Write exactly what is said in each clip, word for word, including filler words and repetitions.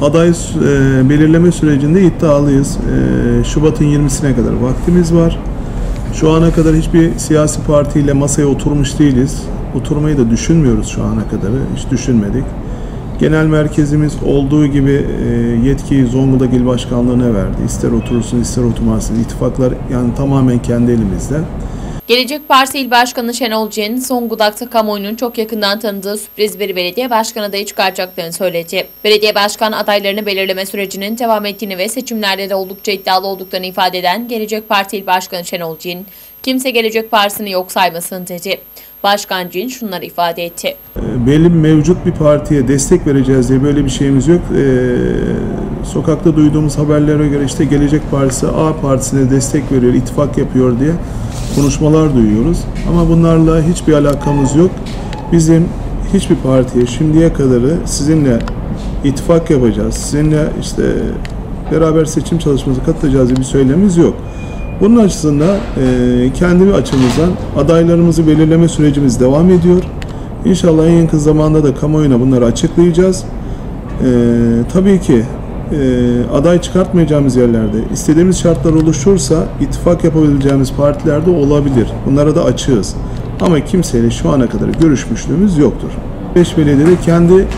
Aday e, belirleme sürecinde iddialıyız. E, Şubat'ın yirmisine kadar vaktimiz var. Şu ana kadar hiçbir siyasi partiyle masaya oturmuş değiliz. Oturmayı da düşünmüyoruz şu ana kadar. Hiç düşünmedik. Genel merkezimiz olduğu gibi e, yetkiyi Zonguldak İl Başkanlığı'na verdi. İster oturursun ister oturmazsın. İttifaklar yani tamamen kendi elimizde. Gelecek Partisi İl Başkanı Şenol Cin, Zonguldak'ta kamuoyunun çok yakından tanıdığı sürpriz bir belediye başkan adayı çıkaracaklarını söyledi. Belediye başkan adaylarını belirleme sürecinin devam ettiğini ve seçimlerde de oldukça iddialı olduklarını ifade eden Gelecek Partisi İl Başkanı Şenol Cin, kimse Gelecek Partisi'ni yok saymasın dedi. Başkan Cin şunları ifade etti. Belli mevcut bir partiye destek vereceğiz diye böyle bir şeyimiz yok. Ee, sokakta duyduğumuz haberlere göre işte Gelecek Partisi A partisine destek veriyor, ittifak yapıyor diye konuşmalar duyuyoruz. Ama bunlarla hiçbir alakamız yok. Bizim hiçbir partiye şimdiye kadarı sizinle ittifak yapacağız, sizinle işte beraber seçim çalışması katılacağız diye bir söylemimiz yok. Bunun açısından e, kendi açımızdan adaylarımızı belirleme sürecimiz devam ediyor. İnşallah en yakın zamanda da kamuoyuna bunları açıklayacağız. E, tabii ki e, aday çıkartmayacağımız yerlerde istediğimiz şartlar oluşursa ittifak yapabileceğimiz partilerde olabilir. Bunlara da açığız. Ama kimseyle şu ana kadar görüşmüşlüğümüz yoktur. Beş belediyede kendi e,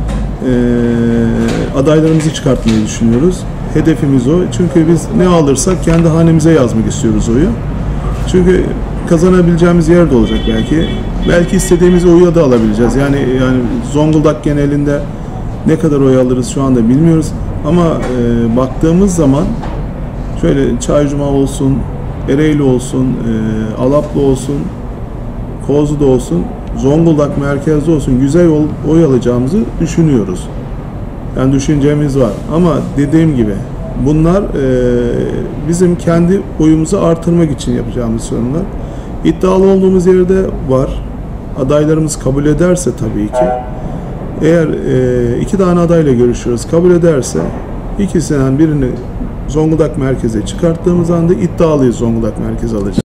adaylarımızı çıkartmayı düşünüyoruz. Hedefimiz o. Çünkü biz ne alırsak kendi hanemize yazmak istiyoruz oyu. Çünkü kazanabileceğimiz yer de olacak belki. Belki istediğimiz oyu da alabileceğiz. Yani yani Zonguldak genelinde ne kadar oy alırız şu anda bilmiyoruz. Ama e, baktığımız zaman şöyle Çaycuma olsun, Ereğli olsun, e, Alaplı olsun, Kozlu'da olsun, Zonguldak merkezde olsun güzel oy alacağımızı düşünüyoruz. Yani düşüncemiz var. Ama dediğim gibi bunlar e, bizim kendi oyumuzu artırmak için yapacağımız sorunlar. İddialı olduğumuz yerde var. Adaylarımız kabul ederse tabii ki. Eğer e, iki tane adayla görüşüyoruz, kabul ederse ikisinden birini Zonguldak merkeze çıkarttığımız anda iddialıyız Zonguldak merkezi alacağız.